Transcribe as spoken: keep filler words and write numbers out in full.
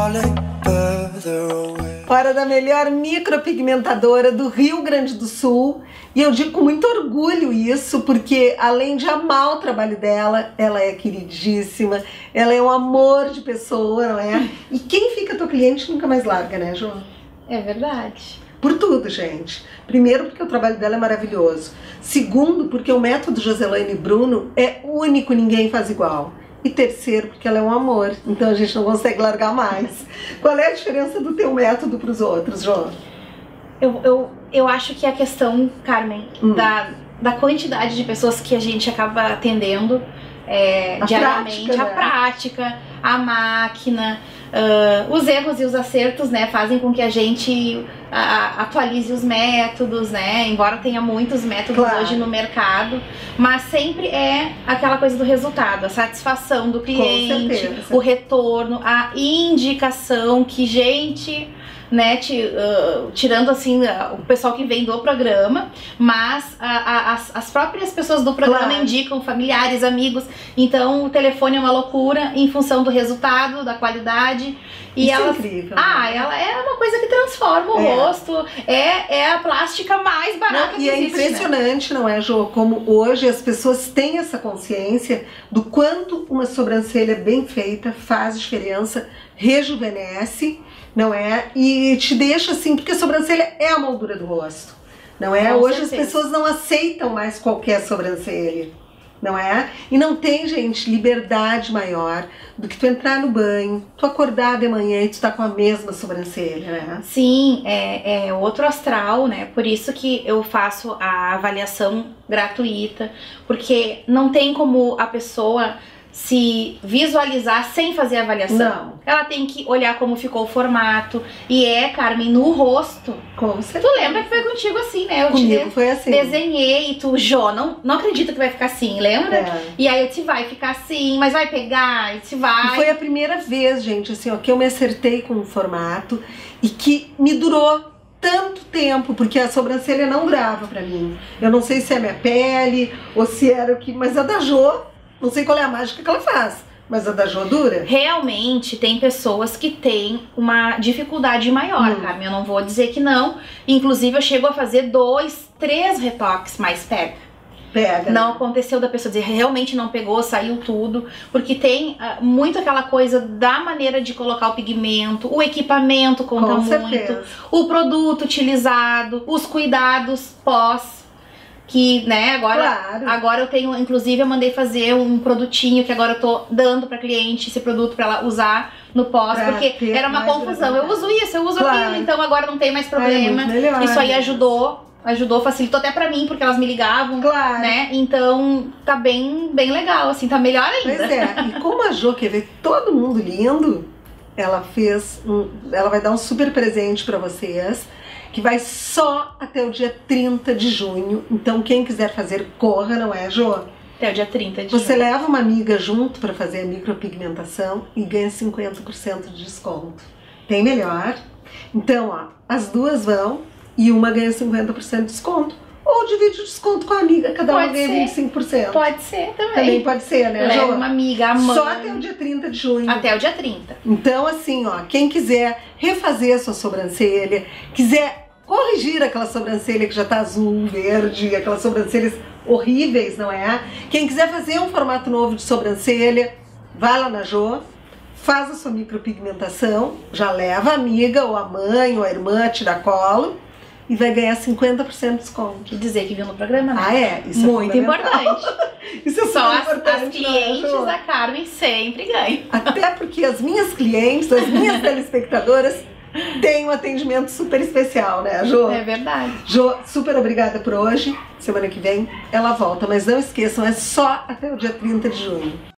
falling further away. Hora da melhor micropigmentadora do Rio Grande do Sul. E eu digo com muito orgulho isso, porque além de amar o trabalho dela, ela é queridíssima, ela é um amor de pessoa, não é? E quem fica tua cliente nunca mais larga, né, João? É verdade. Por tudo, gente. Primeiro, porque o trabalho dela é maravilhoso. Segundo, porque o método Joselaine Bruno é único, ninguém faz igual. E terceiro, porque ela é um amor, então a gente não consegue largar mais. Qual é a diferença do teu método para os outros, João? Eu, eu, eu acho que a questão, Carmen, hum. da, da quantidade de pessoas que a gente acaba atendendo é, a diariamente, prática, a né? prática, a máquina, uh, os erros e os acertos, né, fazem com que a gente a, a, atualize os métodos, né, embora tenha muitos métodos claro. hoje no mercado, mas sempre é aquela coisa do resultado, a satisfação do cliente, o retorno, a indicação que gente... né, uh, tirando assim uh, o pessoal que vem do programa, mas uh, uh, as, as próprias pessoas do programa claro. indicam familiares, amigos, então o telefone é uma loucura em função do resultado, da qualidade. E Isso ela, é incrível. Ah, ela é uma coisa que transforma o é. rosto, é, é a plástica mais barata não, que e existe. E é impressionante, né? Não é, Jô? Como hoje as pessoas têm essa consciência do quanto uma sobrancelha bem feita faz diferença, rejuvenesce, não é? E te deixa assim, porque a sobrancelha é a moldura do rosto, não é? Com Hoje certeza. As pessoas não aceitam mais qualquer sobrancelha, não é? E não tem, gente, liberdade maior do que tu entrar no banho, tu acordar de manhã e tu tá com a mesma sobrancelha, né? Sim, é, é outro astral, né? Por isso que eu faço a avaliação gratuita, porque não tem como a pessoa se visualizar sem fazer a avaliação. Não. Ela tem que olhar como ficou o formato. E é, Carmen, no rosto. Com certeza. Tu lembra que foi contigo assim, né? Eu Comigo te foi assim. desenhei e tu, Jô, não, não acredito que vai ficar assim, lembra? É. E aí eu te vai ficar assim, mas vai pegar, e te vai. E foi a primeira vez, gente, assim, ó, que eu me acertei com o formato e que me durou tanto tempo, porque a sobrancelha não durava pra mim. Eu não sei se é a minha pele ou se era o que... Mas a da Jô, não sei qual é a mágica que ela faz, mas a da Jô dura. Realmente tem pessoas que têm uma dificuldade maior, hum. Carmen, eu não vou dizer que não. Inclusive eu chego a fazer dois, três retoques, mas pega. Pega. Não aconteceu da pessoa dizer realmente não pegou, saiu tudo, porque tem uh, muito aquela coisa da maneira de colocar o pigmento, o equipamento conta Com muito, certeza. O produto utilizado, os cuidados pós. Que, né, agora, claro. agora eu tenho, inclusive eu mandei fazer um produtinho que agora eu tô dando pra cliente esse produto pra ela usar no pós, pra porque era uma confusão. Eu uso isso, eu uso claro. aquilo, então agora não tem mais problema. É melhor, isso aí né? ajudou, ajudou, facilitou até pra mim, porque elas me ligavam, claro. né, então tá bem, bem legal, assim, tá melhor ainda. Pois é, e como a Jô quer ver todo mundo lindo, ela fez, um, ela vai dar um super presente pra vocês, que vai só até o dia trinta de junho. Então quem quiser fazer, corra, não é, Jô? Até o dia trinta de Você junho. leva uma amiga junto para fazer a micropigmentação e ganha cinquenta por cento de desconto. Tem melhor? Então, ó, as duas vão e uma ganha cinquenta por cento de desconto. Ou divide o desconto com a amiga, cada uma ganha vinte e cinco por cento. Pode ser também. Também pode ser, né, Jô? Leva uma amiga, a mãe. Só até o dia trinta de junho. Até o dia trinta. Então, assim, ó, quem quiser refazer a sua sobrancelha, quiser corrigir aquela sobrancelha que já tá azul, verde, aquelas sobrancelhas horríveis, não é? Quem quiser fazer um formato novo de sobrancelha, vai lá na Jô, faz a sua micropigmentação, já leva a amiga, ou a mãe, ou a irmã, tira colo, e vai ganhar cinquenta por cento de desconto. E dizer que viu no programa, né? Ah, é? Isso muito é importante. Isso é Só as, importante, as clientes né, da Carmen sempre ganham. Até porque as minhas clientes, as minhas telespectadoras, tem um atendimento super especial, né, Jô? É verdade. Jô, super obrigada por hoje. Semana que vem ela volta, mas não esqueçam, é só até o dia trinta de junho.